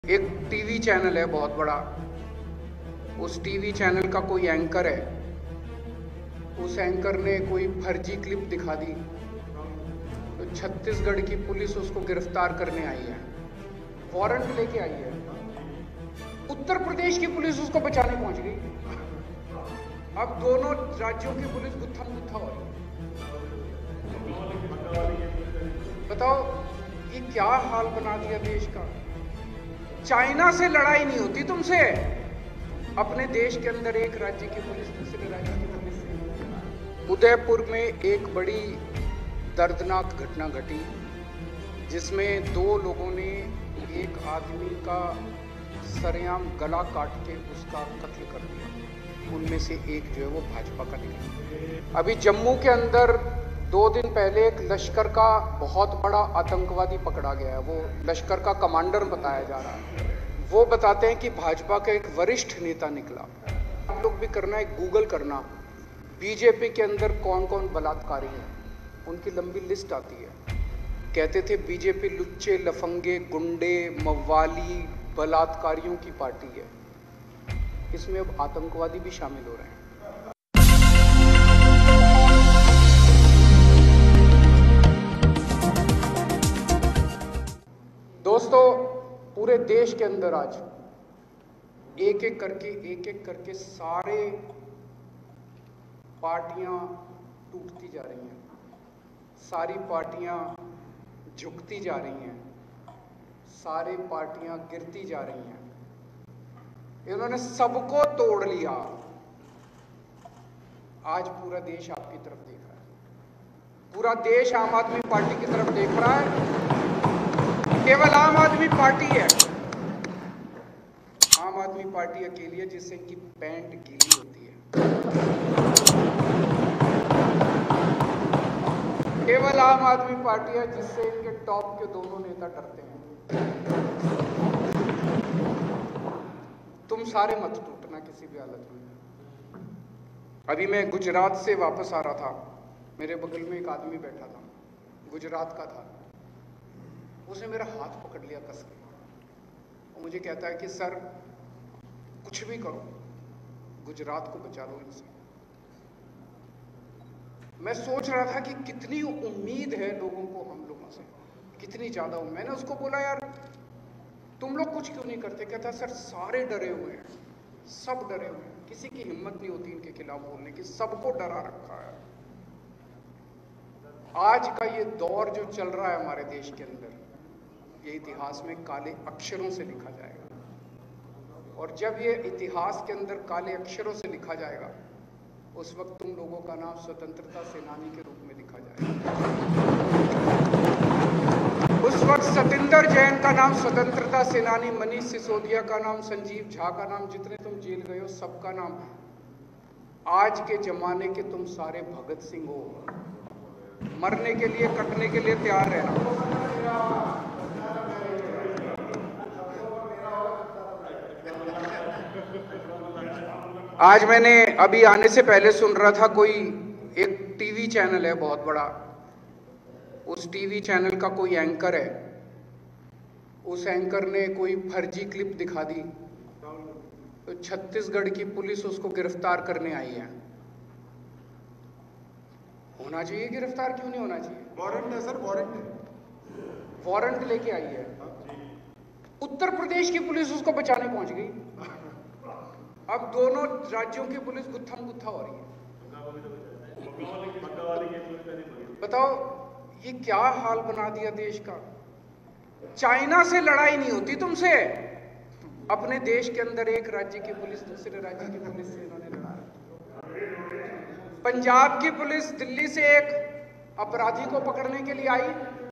एक TV channel है बहुत बड़ा, उस टीवी चैनल का कोई एंकर है, उस एंकर ने कोई फर्जी क्लिप दिखा दी तो छत्तीसगढ़ की पुलिस उसको गिरफ्तार करने आई है, वारंट लेके आई है। उत्तर प्रदेश की पुलिस उसको बचाने पहुंच गई। अब दोनों राज्यों की पुलिस गुत्थम गुत्था हो रही है। बताओ ये क्या हाल बना दिया देश का। चाइना से लड़ाई नहीं होती तुमसे, अपने देश के अंदर एक राज्य की पुलिस दूसरे राज्य की पुलिस से। उदयपुर में एक बड़ी दर्दनाक घटना घटी जिसमें दो लोगों ने एक आदमी का सरेआम गला काट के उसका कत्ल कर दिया। उनमें से एक जो है वो भाजपा का निकला। अभी जम्मू के अंदर 2 दिन पहले एक लश्कर का बहुत बड़ा आतंकवादी पकड़ा गया है, वो लश्कर का कमांडर बताया जा रहा है। वो बताते हैं कि भाजपा का एक वरिष्ठ नेता निकला। आप लोग भी करना, एक गूगल करना, बीजेपी के अंदर कौन कौन बलात्कारी हैं, उनकी लंबी लिस्ट आती है। कहते थे बीजेपी लुच्चे लफंगे गुंडे मव्वाली बलात्कारियों की पार्टी है, इसमें अब आतंकवादी भी शामिल हो रहे हैं। दोस्तों, पूरे देश के अंदर आज एक एक करके सारे पार्टियां टूटती जा रही हैं, सारी पार्टियां झुकती जा रही हैं, सारी पार्टियां गिरती जा रही हैं। इन्होंने सबको तोड़ लिया। आज पूरा देश आपकी तरफ देख रहा है, पूरा देश आम आदमी पार्टी की तरफ देख रहा है। केवल आम आदमी पार्टी है, आम आदमी पार्टी अकेली है जिससे इनकी पैंट गीली होती है। केवल आम आदमी पार्टी है जिससे इनके टॉप के दोनों नेता डरते हैं। तुम सारे मत टूटना किसी भी हालत में। अभी मैं गुजरात से वापस आ रहा था, मेरे बगल में एक आदमी बैठा था, गुजरात का था। उसने मेरा हाथ पकड़ लिया कस के और मुझे कहता है कि सर कुछ भी करो, गुजरात को बचा लो इनसे। मैं सोच रहा था कि कितनी उम्मीद है लोगों को हम लोगों से, कितनी ज्यादा उम्मीद। मैंने उसको बोला यार तुम लोग कुछ क्यों नहीं करते। कहता सर सारे डरे हुए हैं, सब डरे हुए हैं, किसी की हिम्मत नहीं होती इनके खिलाफ बोलने की, सबको डरा रखा है। आज का ये दौर जो चल रहा है हमारे देश के अंदर, ये इतिहास में काले अक्षरों से लिखा जाएगा। और जब ये इतिहास के अंदर काले अक्षरों से लिखा जाएगा, उस वक्त तुम लोगों का नाम स्वतंत्रता सेनानी के रूप में लिखा जाएगा। उस वक्त सतिंदर जैन का नाम स्वतंत्रता सेनानी, मनीष सिसोदिया का नाम, संजीव झा का नाम, जितने तुम जेल गए हो सबका नाम। आज के जमाने के तुम सारे भगत सिंह हो, मरने के लिए कटने के लिए तैयार रहना। आज मैंने अभी आने से पहले सुन रहा था, कोई एक टीवी चैनल है बहुत बड़ा, उस टीवी चैनल का कोई एंकर है, उस एंकर ने कोई फर्जी क्लिप दिखा दी तो छत्तीसगढ़ की पुलिस उसको गिरफ्तार करने आई है। होना चाहिए गिरफ्तार, क्यों नहीं होना चाहिए? वारंट है सर, वारंट है, वारंट लेके आई है। उत्तर प्रदेश की पुलिस उसको बचाने पहुंच गई। अब दोनों राज्यों की पुलिस गुत्थम गुत्था हो रही है। बताओ ये क्या हाल बना दिया देश का। चाइना से लड़ाई नहीं होती तुमसे, अपने देश के अंदर एक राज्य की पुलिस दूसरे राज्य की पुलिस से इन्होंने लड़ा। पंजाब की पुलिस दिल्ली से एक अपराधी को पकड़ने के लिए आई,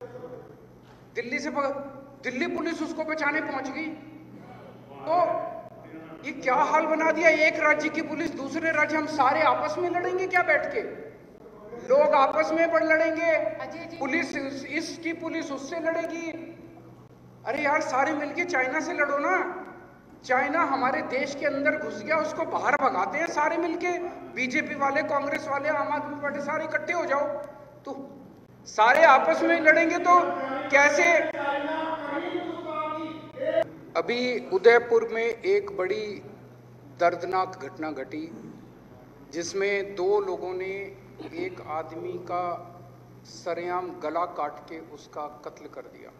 दिल्ली पुलिस उसको बचाने पहुंच गई। तो ये क्या हाल बना दिया। एक राज्य की पुलिस दूसरे राज्य, हम सारे आपस में लड़ेंगे क्या बैठ के? लोग आपस में पड़ लड़ेंगे, पुलिस इसकी पुलिस उससे लड़ेगी। अरे यार सारे मिलके चाइना से लड़ो ना। चाइना हमारे देश के अंदर घुस गया, उसको बाहर भगाते हैं सारे मिलके। बीजेपी वाले, कांग्रेस वाले, आम आदमी पार्टी, सारे इकट्ठे हो जाओ। तो सारे आपस में लड़ेंगे तो कैसे? अभी उदयपुर में एक बड़ी दर्दनाक घटना घटी जिसमें 2 लोगों ने एक आदमी का सरेआम गला काट के उसका कत्ल कर दिया।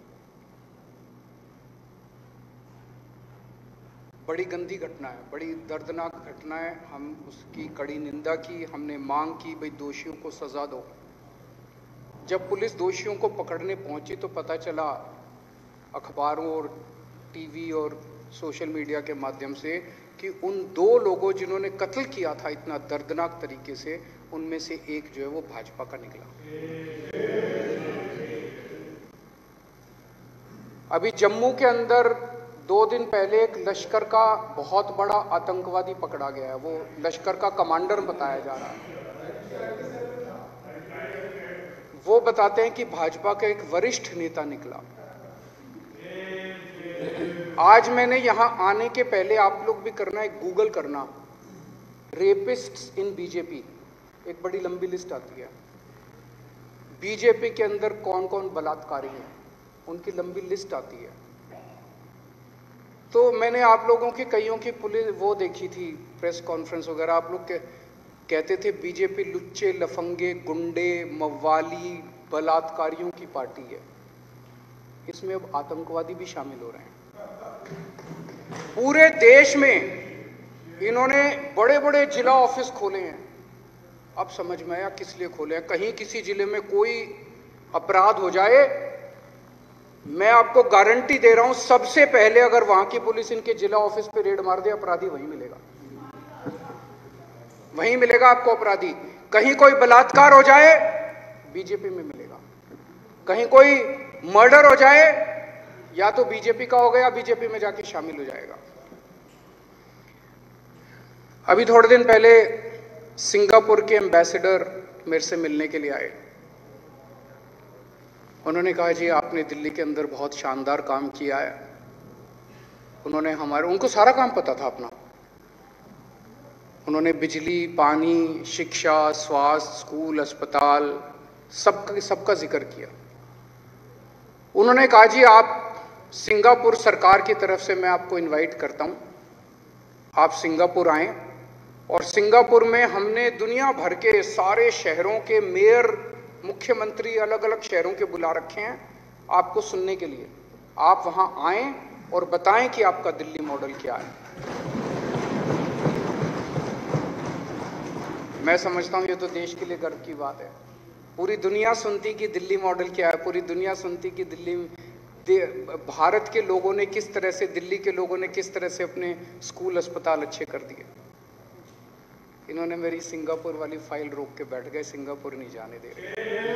बड़ी गंदी घटना है, बड़ी दर्दनाक घटना है। हम उसकी कड़ी निंदा की, हमने मांग की भाई दोषियों को सजा दो। जब पुलिस दोषियों को पकड़ने पहुंची तो पता चला अखबारों और टीवी और सोशल मीडिया के माध्यम से कि उन 2 लोगों जिन्होंने कत्ल किया था इतना दर्दनाक तरीके से, उनमें से एक जो है वो भाजपा का निकला। अभी जम्मू के अंदर 2 दिन पहले एक लश्कर का बहुत बड़ा आतंकवादी पकड़ा गया है। वो लश्कर का कमांडर बताया जा रहा है। वो बताते हैं कि भाजपा का एक वरिष्ठ नेता निकला। आज मैंने यहां आने के पहले, आप लोग भी करना, एक गूगल करना, रेपिस्ट्स इन बीजेपी, एक बड़ी लंबी लिस्ट आती है। बीजेपी के अंदर कौन कौन बलात्कारी हैं, उनकी लंबी लिस्ट आती है। तो मैंने आप लोगों की कईयों की पुलिस वो देखी थी, प्रेस कॉन्फ्रेंस वगैरह। आप लोग कहते थे बीजेपी लुच्चे, लफंगे, गुंडे, मव्वाली, बलात्कारियों की पार्टी है। इसमें अब आतंकवादी भी शामिल हो रहे हैं। पूरे देश में इन्होंने बड़े बड़े जिला ऑफिस खोले हैं। अब समझ में आया किस लिए खोले हैं। कहीं किसी जिले में कोई अपराध हो जाए, मैं आपको गारंटी दे रहा हूं, सबसे पहले अगर वहां की पुलिस इनके जिला ऑफिस पे रेड मार दे, अपराधी वहीं मिलेगा, वहीं मिलेगा आपको अपराधी। कहीं कोई बलात्कार हो जाए, बीजेपी में मिलेगा। कहीं कोई मर्डर हो जाए, या तो बीजेपी का हो गया, बीजेपी में जाके शामिल हो जाएगा। अभी थोड़े दिन पहले सिंगापुर के एम्बेसडर मेरे से मिलने के लिए आए। उन्होंने कहा जी आपने दिल्ली के अंदर बहुत शानदार काम किया है। उनको सारा काम पता था अपना। उन्होंने बिजली, पानी, शिक्षा, स्वास्थ्य, स्कूल, अस्पताल, सबका जिक्र किया। उन्होंने कहा जी आप सिंगापुर सरकार की तरफ से मैं आपको इनवाइट करता हूं, आप सिंगापुर आएं। और सिंगापुर में हमने दुनिया भर के सारे शहरों के मेयर, मुख्यमंत्री, अलग अलग शहरों के बुला रखे हैं आपको सुनने के लिए। आप वहां आएं और बताएं कि आपका दिल्ली मॉडल क्या है। मैं समझता हूं ये तो देश के लिए गर्व की बात है। पूरी दुनिया सुनती कि दिल्ली मॉडल क्या है, पूरी दुनिया सुनती कि भारत के लोगों ने किस तरह से, दिल्ली के लोगों ने किस तरह से अपने स्कूल, अस्पताल अच्छे कर दिए। इन्होंने मेरी सिंगापुर वाली फाइल रोक के बैठ गए, सिंगापुर नहीं जाने दे रहे।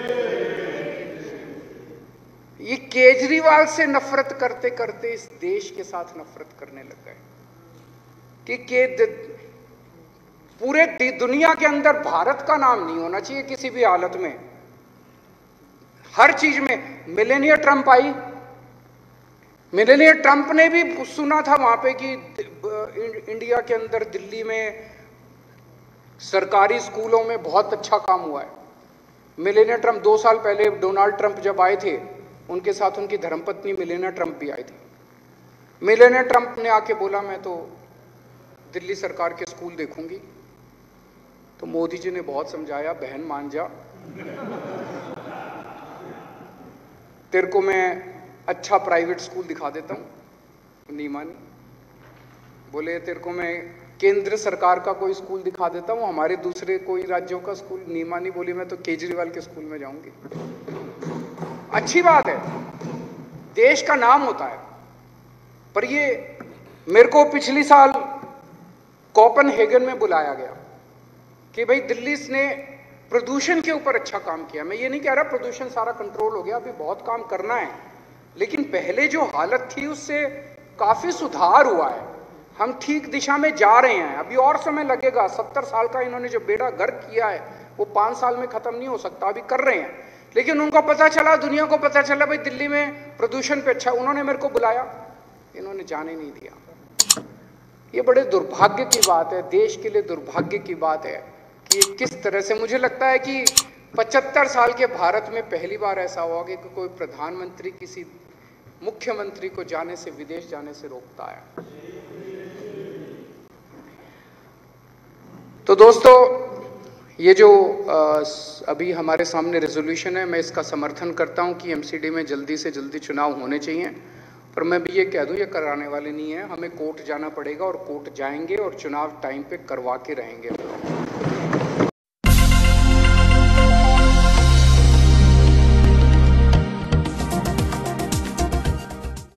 ये केजरीवाल से नफरत करते करते इस देश के साथ नफरत करने लग गए कि पूरे दुनिया के अंदर भारत का नाम नहीं होना चाहिए किसी भी हालत में, हर चीज में। मिलेनिया ट्रंप आई, मिलेनिया ट्रंप ने भी सुना था वहां पे कि इंडिया के अंदर, दिल्ली में सरकारी स्कूलों में बहुत अच्छा काम हुआ है। मिलेनिया ट्रंप 2 साल पहले डोनाल्ड ट्रंप जब आए थे, उनके साथ उनकी धर्मपत्नी मिलेनिया ट्रंप भी आई थी। मिलेनिया ट्रंप ने आके बोला मैं तो दिल्ली सरकार के स्कूल देखूंगी। तो मोदी जी ने बहुत समझाया, बहन मान जा, तेरे को मैं अच्छा प्राइवेट स्कूल दिखा देता हूं। नहीं मानी। बोले तेरे को मैं केंद्र सरकार का कोई स्कूल दिखा देता हूं, हमारे दूसरे कोई राज्यों का स्कूल। नहीं मानी। बोली मैं तो केजरीवाल के स्कूल में जाऊंगी। अच्छी बात है, देश का नाम होता है। पर ये मेरे को पिछली साल कोपेनहेगन में बुलाया गया कि भाई दिल्ली ने प्रदूषण के ऊपर अच्छा काम किया। मैं ये नहीं कह रहा प्रदूषण सारा कंट्रोल हो गया, अभी बहुत काम करना है, लेकिन पहले जो हालत थी उससे काफी सुधार हुआ है। हम ठीक दिशा में जा रहे हैं। अभी और समय लगेगा। 70 साल का इन्होंने जो बेड़ा गर्क किया है वो 5 साल में खत्म नहीं हो सकता। अभी कर रहे हैं, लेकिन उनको पता चला, दुनिया को पता चला भाई दिल्ली में प्रदूषण पे अच्छा। उन्होंने मेरे को बुलाया, इन्होंने जाने नहीं दिया। ये बड़े दुर्भाग्य की बात है, देश के लिए दुर्भाग्य की बात है कि किस तरह से, मुझे लगता है कि 75 साल के भारत में पहली बार ऐसा हुआ कि कोई प्रधानमंत्री किसी मुख्यमंत्री को जाने से, विदेश जाने से रोकता है। तो दोस्तों, ये जो अभी हमारे सामने रेजोल्यूशन है, मैं इसका समर्थन करता हूं कि एमसीडी में जल्दी से जल्दी चुनाव होने चाहिए। पर मैं भी ये कह दूं, ये कराने वाले नहीं है, हमें कोर्ट जाना पड़ेगा और कोर्ट जाएंगे और चुनाव टाइम पे करवा के रहेंगे हम लोग।